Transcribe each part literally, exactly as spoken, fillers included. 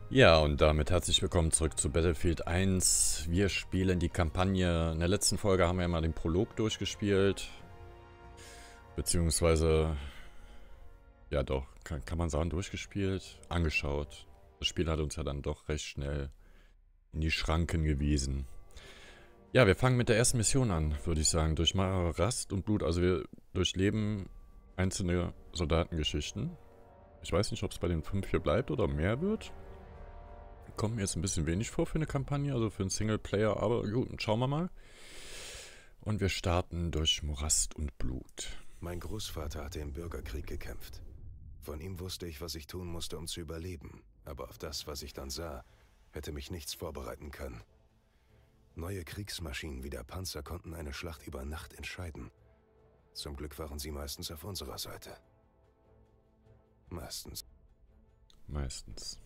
Ja, und damit herzlich willkommen zurück zu Battlefield eins. Wir spielen die Kampagne. In der letzten Folge haben wir ja mal den Prolog durchgespielt. Beziehungsweise, ja doch, kann, kann man sagen, durchgespielt, angeschaut. Das Spiel hat uns ja dann doch recht schnell in die Schranken gewiesen. Ja, wir fangen mit der ersten Mission an, würde ich sagen. Durch Rast und Blut, also wir durchleben einzelne Soldatengeschichten. Ich weiß nicht, ob es bei den fünf hier bleibt oder mehr wird. Kommt mir jetzt ein bisschen wenig vor für eine Kampagne, also für einen Singleplayer, aber gut, schauen wir mal. Und wir starten durch Morast und Blut. Mein Großvater hatte im Bürgerkrieg gekämpft. Von ihm wusste ich, was ich tun musste, um zu überleben. Aber auf das, was ich dann sah, hätte mich nichts vorbereiten können. Neue Kriegsmaschinen wie der Panzer konnten eine Schlacht über Nacht entscheiden. Zum Glück waren sie meistens auf unserer Seite. Meistens. Meistens.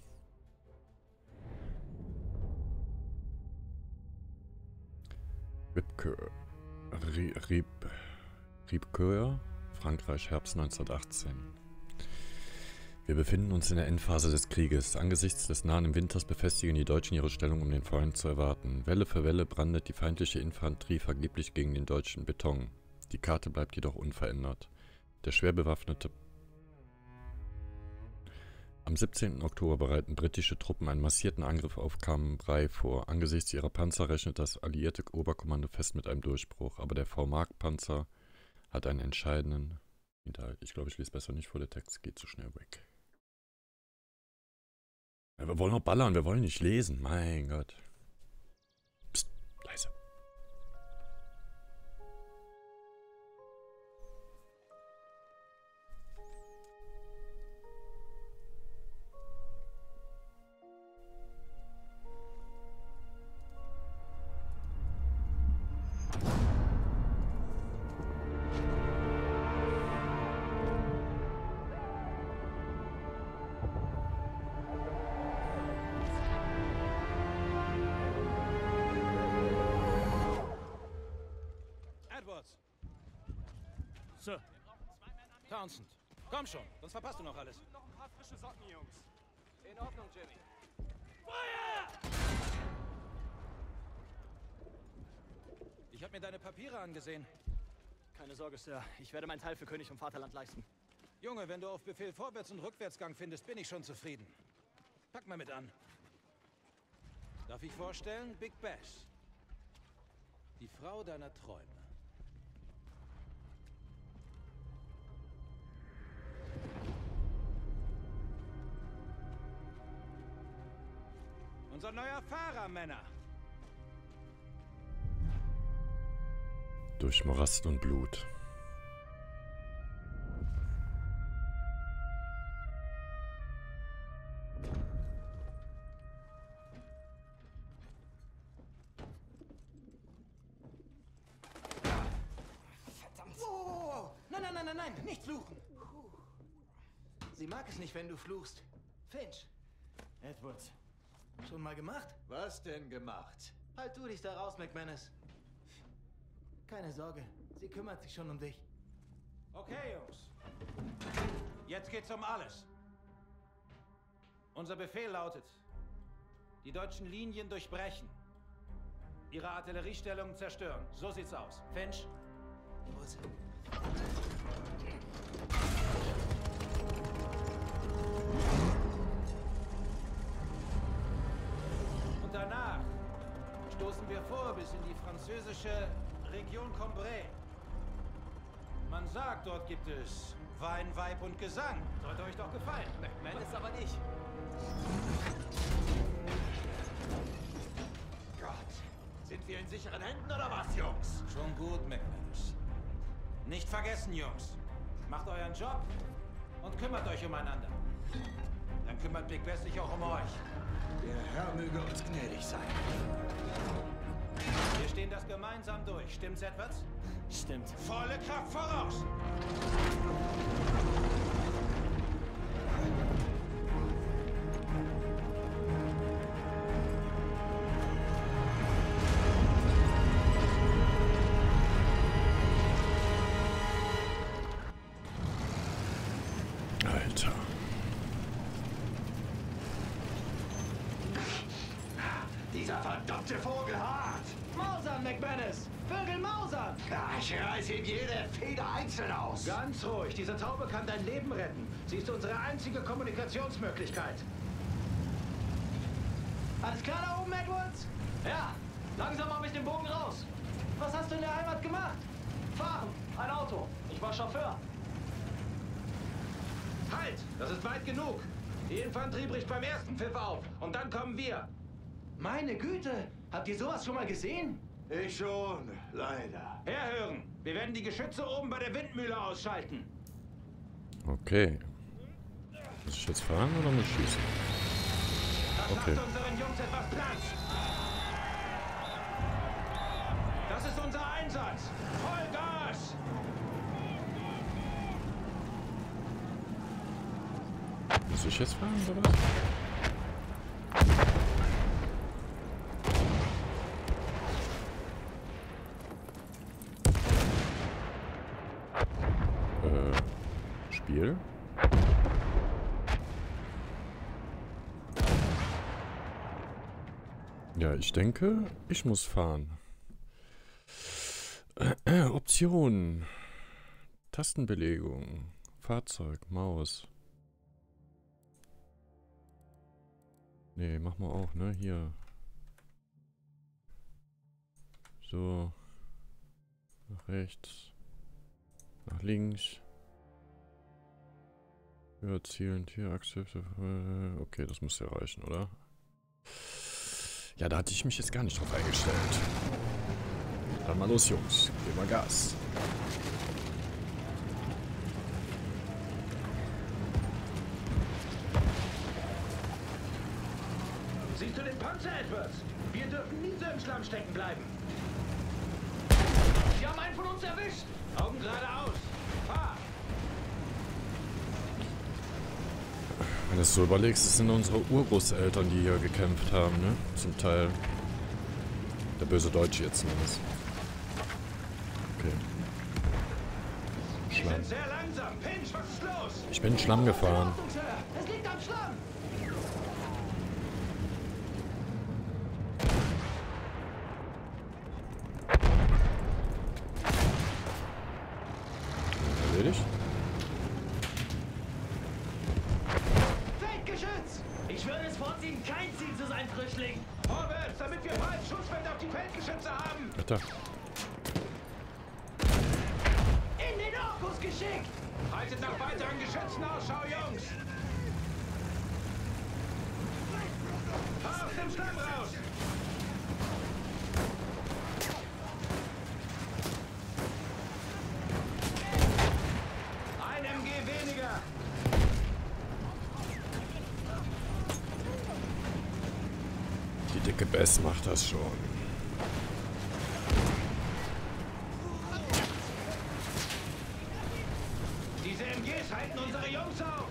Ripcoeur, Rieb, Riebcoeur, Frankreich, Herbst neunzehnhundertachtzehn. Wir befinden uns in der Endphase des Krieges. Angesichts des nahen Winters befestigen die Deutschen ihre Stellung, um den Feind zu erwarten. Welle für Welle brandet die feindliche Infanterie vergeblich gegen den deutschen Beton. Die Karte bleibt jedoch unverändert. Der schwer bewaffnete Am siebzehnten Oktober bereiten britische Truppen einen massierten Angriff auf Cambrai vor. Angesichts ihrer Panzer rechnet das alliierte Oberkommando fest mit einem Durchbruch, aber der V-Mark-Panzer hat einen entscheidenden Hinterhalt. Ich glaube, ich lese besser nicht vor, der Text geht zu schnell weg. Ja, wir wollen noch ballern, wir wollen nicht lesen, mein Gott. Psst, leise. Sir. Townsend, komm schon, sonst verpasst du noch alles. Noch ein paar frische Socken, Jungs. In Ordnung, Jimmy. Feuer! Ich habe mir deine Papiere angesehen. Keine Sorge, Sir. Ich werde meinen Teil für König und Vaterland leisten. Junge, wenn du auf Befehl Vorwärts- und Rückwärtsgang findest, bin ich schon zufrieden. Pack mal mit an. Darf ich vorstellen? Big Bash. Die Frau deiner Träume. Unser neuer Fahrer, Männer. Durch Morast und Blut. Verdammt! Oh, nein, nein, nein, nein, nein, nicht fluchen! Sie mag es nicht, wenn du fluchst. Finch. Edwards. Schon mal gemacht? Was denn gemacht? Halt du dich da raus, McManus. Keine Sorge, sie kümmert sich schon um dich. Okay, Jungs. Jetzt geht's um alles. Unser Befehl lautet, die deutschen Linien durchbrechen. Ihre Artilleriestellungen zerstören. So sieht's aus. Finch? Los. Und danach stoßen wir vor bis in die französische Region Cambrai. Man sagt, dort gibt es Wein, Weib und Gesang. Sollte euch doch gefallen. McManus aber nicht. Gott, sind wir in sicheren Händen oder was, Jungs? Schon gut, McManus. Nicht vergessen, Jungs. Macht euren Job und kümmert euch umeinander. Dann kümmert Big Bash sich auch um euch. Der Herr möge uns gnädig sein. Wir stehen das gemeinsam durch. Stimmt's, Edwards? Stimmt. Volle Kraft voraus! Alter. verdammte Vogel hart! Mausern, McManus! Vögel mausern! Na, ich reiße ihm jede Feder einzeln aus. Ganz ruhig, diese Taube kann dein Leben retten. Sie ist unsere einzige Kommunikationsmöglichkeit. Alles klar da oben, Edwards? Ja, langsam mal mit dem Bogen raus. Was hast du in der Heimat gemacht? Fahren, ein Auto. Ich war Chauffeur. Halt, das ist weit genug. Die Infanterie bricht beim ersten Pfiff auf und dann kommen wir. Meine Güte, habt ihr sowas schon mal gesehen? Ich schon, leider. Herhören, wir werden die Geschütze oben bei der Windmühle ausschalten. Okay. Muss ich jetzt fahren oder muss ich schießen? Das Okay. macht unseren Jungs etwas Platz. Das ist unser Einsatz. Vollgas! Muss ich jetzt fahren oder was? Äh, Spiel? Ja, ich denke, ich muss fahren. Äh, äh, Optionen. Tastenbelegung. Fahrzeug, Maus. Nee, mach mal auch, ne? Hier. So. Nach rechts. Nach links. Ja, zielen, Tierachse. Äh, okay, das muss ja reichen, oder? Ja, da hatte ich mich jetzt gar nicht drauf eingestellt. Dann mal los, Jungs. Gib mal Gas. Siehst du den Panzer, Edwards? Wir dürfen nie so im Schlamm stecken bleiben. Sie haben einen von uns erwischt. Augen geradeaus. Fahr! Wenn du es so überlegst, es sind unsere Urgroßeltern, die hier gekämpft haben, ne? Zum Teil. Der böse Deutsche jetzt zumindest. Okay. Sie Schlamm. sind sehr langsam. Pinch, was ist los? Ich bin Schlamm gefahren. Sir. Es liegt am Schlamm. Erledigt? Feldgeschütz! Ich würde es vorziehen, kein Ziel zu sein, Frischling. Vorwärts, damit wir bald Schussfeld auf die Feldgeschütze haben. Alter. In den Orkus geschickt! Haltet nach weiteren Geschützen Ausschau, Jungs. Fahr aus dem Schlamm raus. Ein M G weniger. Die dicke Bess macht das schon. Diese M Gs halten unsere Jungs auf.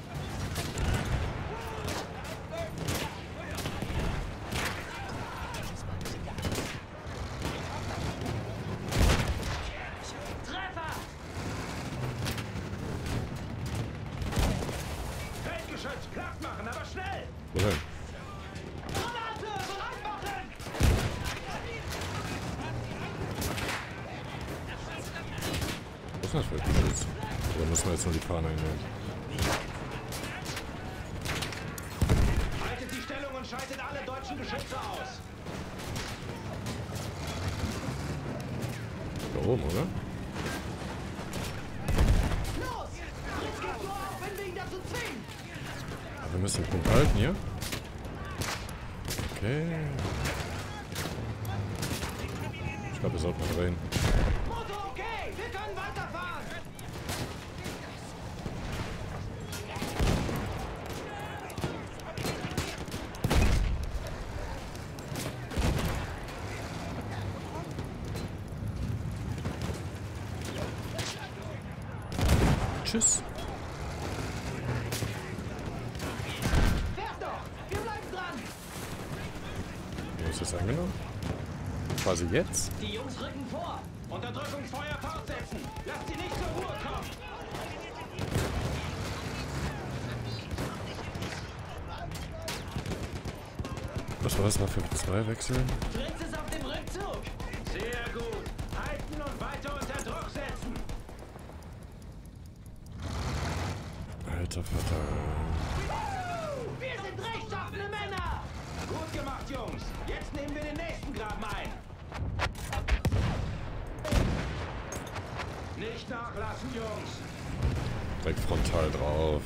Treffer! Feldgeschütz, platt machen, aber schnell. Wohin? Granate! Bereit machen! Was ist das für ein Geschütz? Oder müssen wir jetzt nur die Fahne einnehmen? Haltet die Stellung und schaltet alle deutschen Geschütze aus. Da oben, oder? Los! Fritz gibt nur auf, wenn wir ihn dazu zwingen! Aber wir müssen den Punkt halten hier. Okay. Ich glaube, wir sollten mal drehen. Motor okay! Wir können weiterfahren! Tschüss. Fährt doch! Wir bleiben dran! Wo ist das eingenommen? Quasi jetzt? Die Jungs rücken vor. Unterdrückungsfeuer fortsetzen. Lasst sie nicht zur Ruhe kommen. Was war das? Waffe zwei wechseln? Fritz ist Alter Vater. Wir sind rechtschaffene Männer! Gut gemacht, Jungs. Jetzt nehmen wir den nächsten Graben ein. Nicht nachlassen, Jungs. Direkt frontal drauf.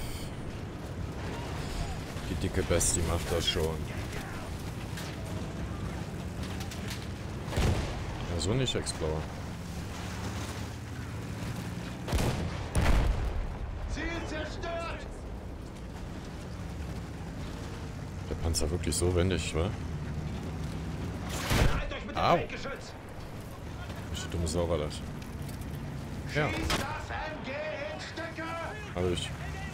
Die dicke Bestie macht das schon. Ja, so nicht, Explorer. Ziel zerstört! Der Panzer wirklich so wendig, wa? Halt euch mit dem Au. Feldgeschütz! Welche dumme Sau war das? Ja, Schieß das M G in Stücke! hab ich.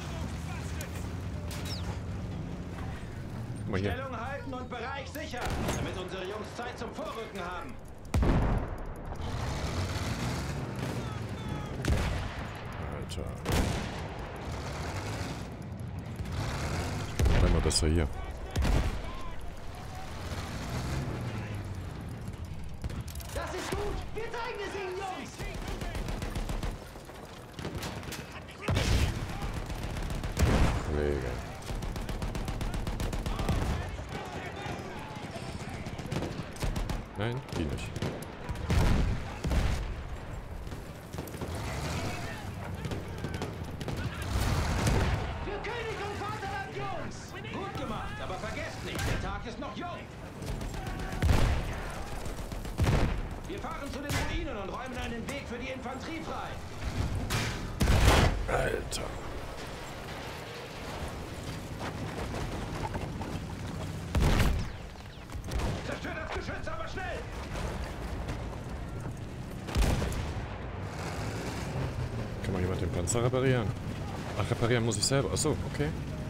Guck mal hier. Stellung halten und Bereich sichern, damit unsere Jungs Zeit zum Vorrücken haben. Alter. Bleib mal besser hier. Das ist gut! Wir zeigen es ihnen, Jungs! Kollege. Nein, die nicht. Für König und Vaterland, Jungs! Gut gemacht, aber vergesst nicht, der Tag ist noch jung. Wir fahren zu den Ruinen und räumen einen Weg für die Infanterie frei. Alter. Zerstört das Geschütz, aber schnell! Kann mal jemand den Panzer reparieren? Ach, reparieren muss ich selber. Achso, okay.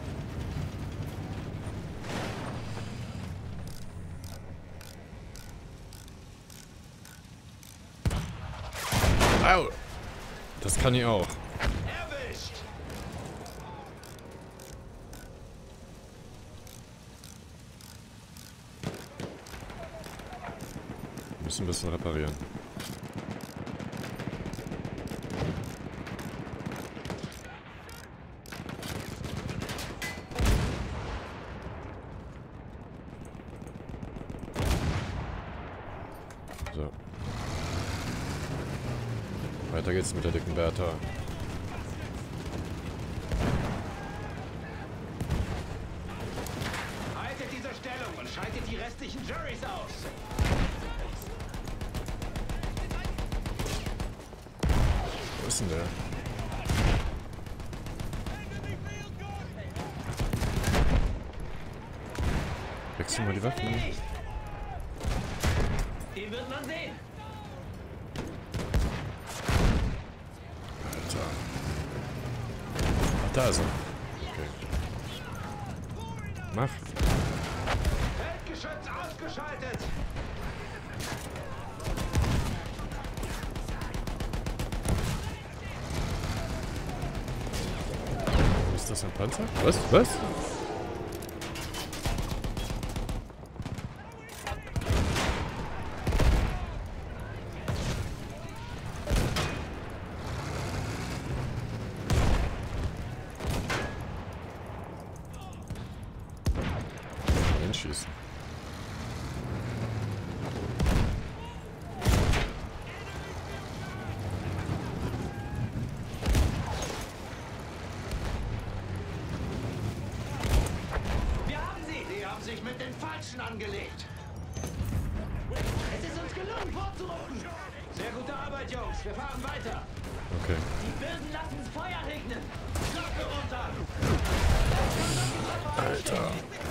Au! Das kann ich auch. Erwischt! Wir müssen ein bisschen reparieren. So. Weiter geht's mit der dicken Bertha. Haltet diese Stellung und schaltet die restlichen Juries aus. Wo ist denn der? Wechseln wir die Waffen. Erledigt. Den wird man sehen. Alter. Ach, da ist er. Okay. Mach. Feldgeschütz ausgeschaltet! Ist das ein Panzer? Was? Was? Schießen. Wir haben sie! Sie haben sich mit den Falschen angelegt. Es ist uns gelungen, vorzurücken! Sehr gute Arbeit, Jungs. Wir fahren weiter. Okay. Die Bösen lassen Feuer regnen. Klappe runter! Alter.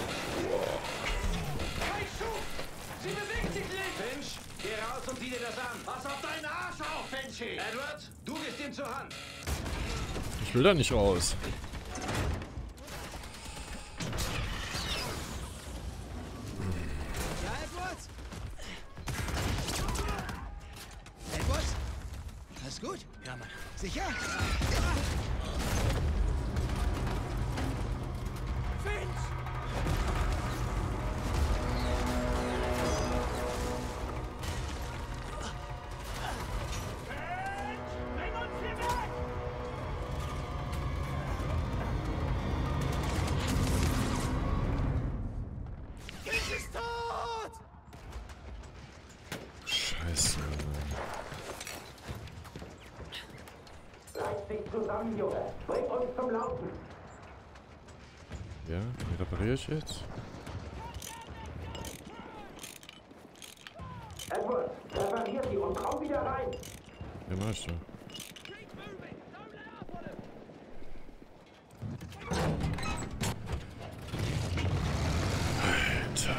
Kein Schub! Sie bewegt sich nicht! Finch, geh raus und sieh dir das an. Pass auf deinen Arsch auf, Finchy! Edward, du gehst ihm zur Hand. Ich will da nicht raus. Ja, Edward? Edward? Alles gut? Ja, Mann. Sicher? Scheiße. Reiß dich zusammen, Junge. Bring uns zum Laufen. Ja, wie repariere ich jetzt? Edward, reparier sie und komm wieder rein. Ja, mach ich doch. Alter.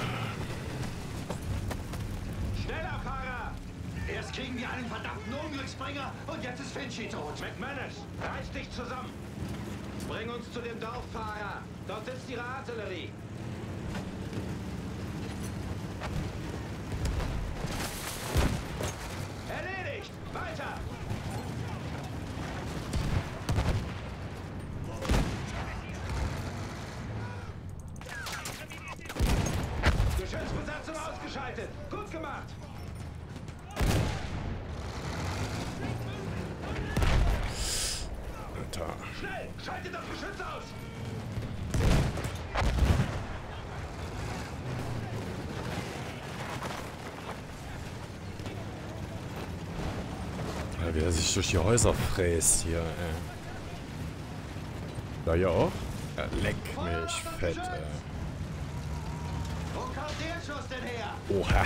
Schneller, Fahrer! Erst kriegen wir einen verdammten Unglücksbringer und jetzt ist Finchy tot. McManus, reiß dich zusammen! Bring uns zu dem Dorf, Fahrer! Dort sitzt ihre Artillerie! Erledigt! Weiter! Geschützbesatzung ausgeschaltet! Gut gemacht! Alter. Schnell! Schaltet das Geschütz aus! Ja, wie er sich durch die Häuser fräst hier, ey. Da hier auch? Ja, leck mich fett, ey. Wo kommt der Schuss denn her? Oha.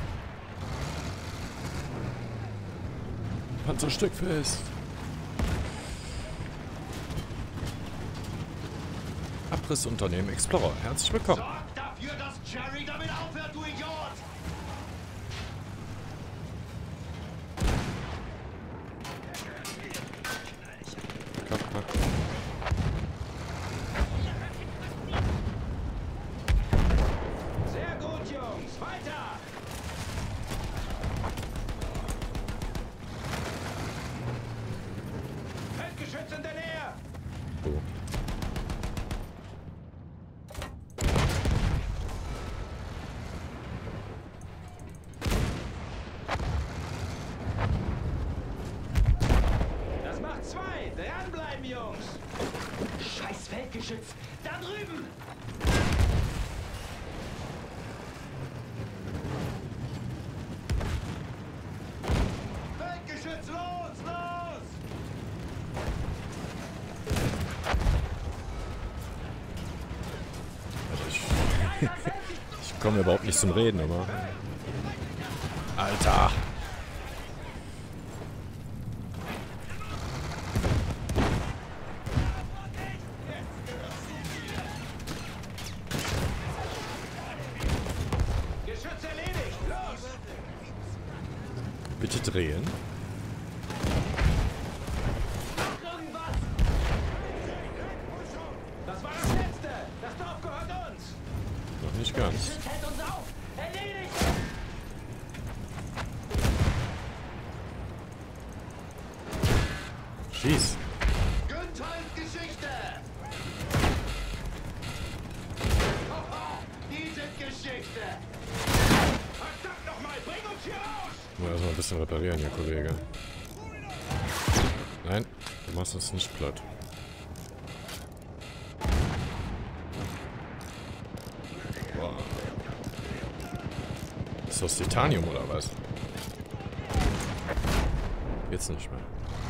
Panzerstück fest. Abrissunternehmen Explorer. Herzlich willkommen. Sorg dafür, dass Jerry damit aufhört, du Idiot! Kack, kack. Sehr gut, Jungs! Weiter! Feldgeschütz in der Nähe! Oh. Das macht zwei! Dranbleiben, Jungs! Scheiß Feldgeschütz! Da drüben! Feldgeschütz, los, los! Also ich, ich komme überhaupt nicht zum Reden, aber... Alter! Geschütz erledigt! Los! Bitte drehen. Irgendwas! Das war das Letzte! Das Dorf gehört uns! Noch nicht ganz. Geschütz hält uns auf! Erledigt! Schieß. Günthals Geschichte! Hoho, die sind Geschichte! Verdammt nochmal! Bring uns hier raus! Nur erstmal ein bisschen reparieren hier, Kollege. Nein, du machst uns nicht platt. Boah. Ist das Titanium oder was? Jetzt nicht mehr.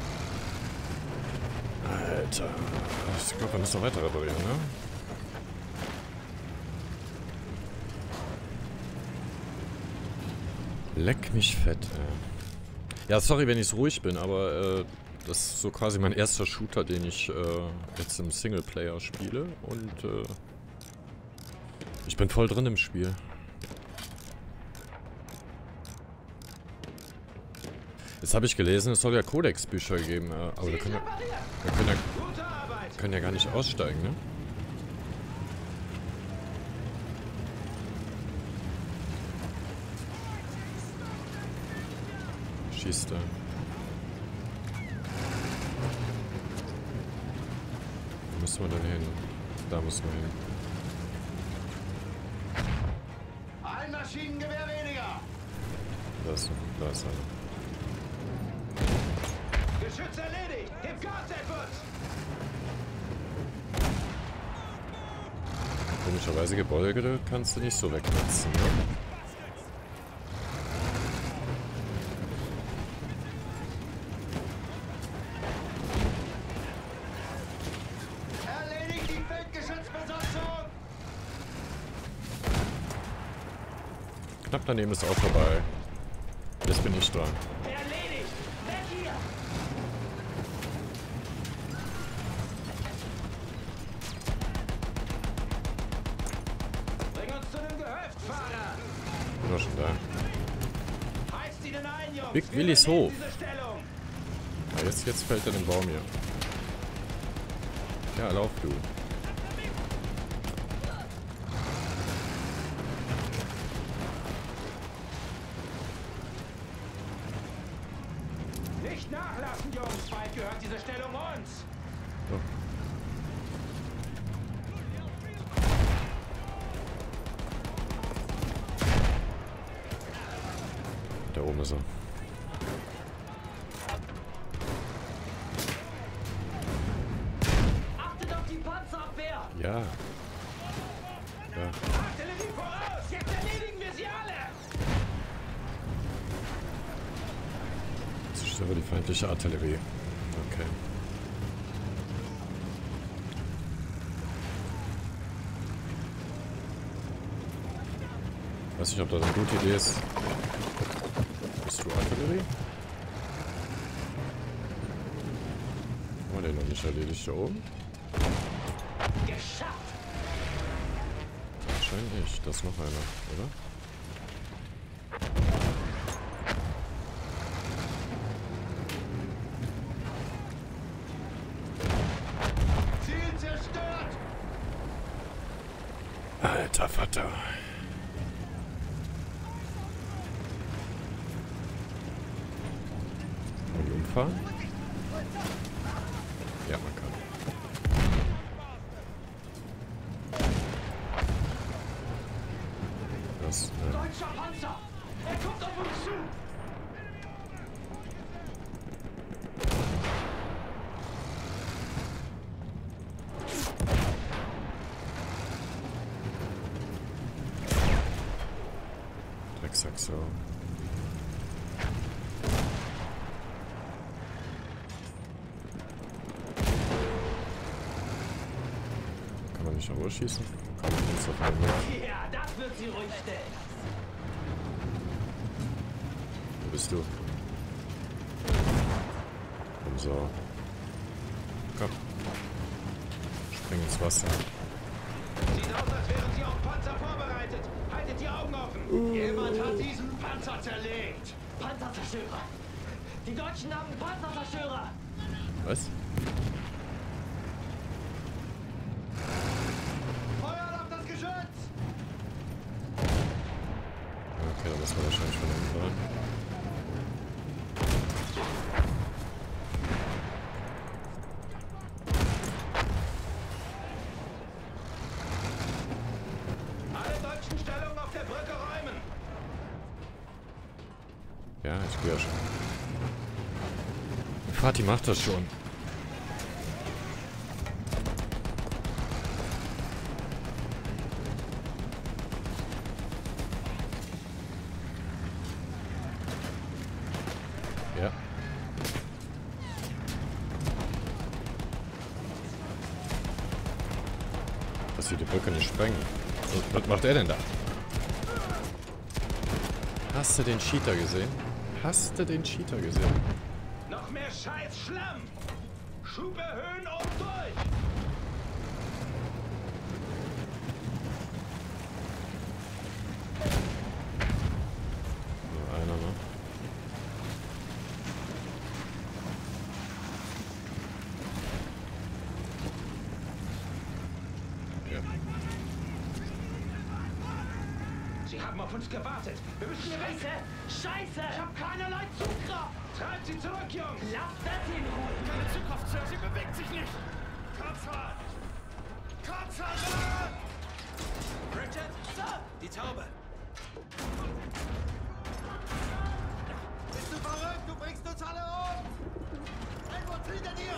Alter. Ich glaube, wir müssen noch weiter reparieren, ne? Leck mich fett, ey. Ja, sorry, wenn ich so ruhig bin, aber äh, das ist so quasi mein erster Shooter, den ich äh, jetzt im Singleplayer spiele. Und äh, ich bin voll drin im Spiel. Jetzt habe ich gelesen, es soll ja Codex-Bücher geben, äh, aber wir können ja, wir können ja, Gute Arbeit! können ja gar nicht aussteigen, ne? Schießt er. Wo müssen wir denn hin? Da müssen wir hin. Ein Maschinengewehr weniger! Da ist, da ist einer. Geschütz erledigt! Gib Gas, Edwards! Komischerweise Gebäude kannst du nicht so wegnetzen, ne? Knapp daneben ist auch vorbei. Jetzt bin ich dran. Erledigt! Weg hier! Bring uns zu dem Gehöft, Fahrer! Bin doch schon da. Heizt ihnen ein, Jungs! Big Wir Willys übernehmen Hof. diese Stellung. Ja, jetzt, jetzt fällt er den Baum hier. Ja, lauf du. Nicht nachlassen, Jungs! Bald gehört diese Stellung uns! So. Da oben ist er. Achtet auf die Panzerabwehr! Ja. Ja. Artillerie voraus! Jetzt erledigen wir sie alle! Zerstöre die feindliche Artillerie. Okay. Weiß nicht, ob das eine gute Idee ist. Bist du Artillerie? Haben wir den noch nicht erledigt da oben? Geschafft! Wahrscheinlich. Da ist noch einer, oder? Ziel zerstört! Alter Vater. Kann ich umfahren? Ja, man kann. Das, äh, Deutscher Panzer! Er kommt auf uns zu! Drecksack so. Kann man nicht noch schießen? Kann man nicht auf einen Weg. Ja, das wird sie ruhig stellen. Wo bist du? Komm so. Komm. Spring ins Wasser. Sieht aus, als wären sie auf Panzer vorbereitet. Haltet die Augen offen. Jemand hat diesen Panzer zerlegt. Panzerzerstörer! Die Deutschen haben Panzerzerstörer! Was? Feuert auf das Geschütz! Okay, dann müssen wir wahrscheinlich von hinten rein. Alle deutschen Stellungen auf der Brücke räumen. Ja, ich gehe ja schon. Fatih macht das schon. Ja. Dass sie die Brücke nicht sprengen. Was, was macht er denn da? Hast du den Cheater gesehen? Hast du den Cheater gesehen? Noch mehr Scheiß Schlamm. Schub erhöhen und durch. Nur einer, ne? Ja. Sie haben auf uns gewartet. Wir müssen hier weg. Scheiße! Scheiße! Ich hab keinerlei Zugkraft! Treibt sie zurück, Jungs. Lasst das in Ruhe! Keine Zugkraft, Sir. Sie bewegt sich nicht. Kopfhörer! Kopfhörer! Richard? Sir! Die Taube. Bist du verrückt? Du bringst uns alle um! Edward, hinter dir!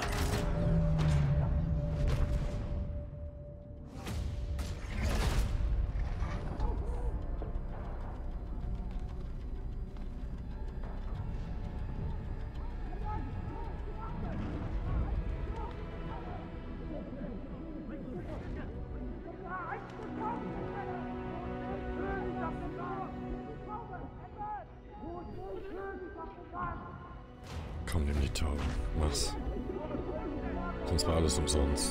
Komm, nimm die Taube. Mach's. Sonst war alles umsonst.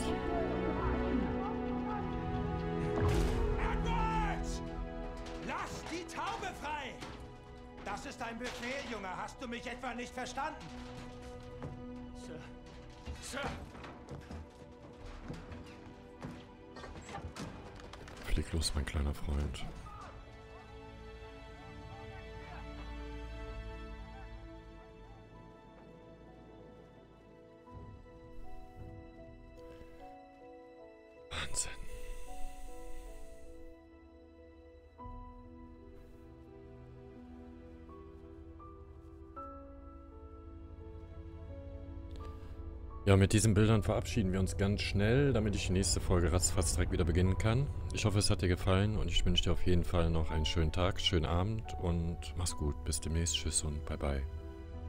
Edward! Lass die Taube frei! Das ist ein Befehl, Junge. Hast du mich etwa nicht verstanden? Sir. Sir! Flieg los, mein kleiner Freund. Wahnsinn. Ja, mit diesen Bildern verabschieden wir uns ganz schnell, damit ich die nächste Folge ratzfatz direkt wieder beginnen kann. Ich hoffe, es hat dir gefallen und ich wünsche dir auf jeden Fall noch einen schönen Tag, schönen Abend und mach's gut. Bis demnächst. Tschüss und bye bye.